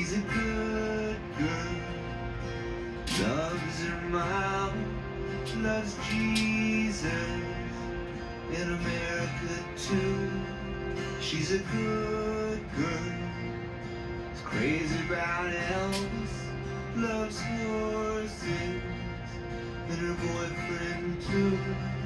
She's a good girl, loves her mom, loves Jesus, in America too. She's a good girl, is crazy about Elvis, loves horses, and her boyfriend too.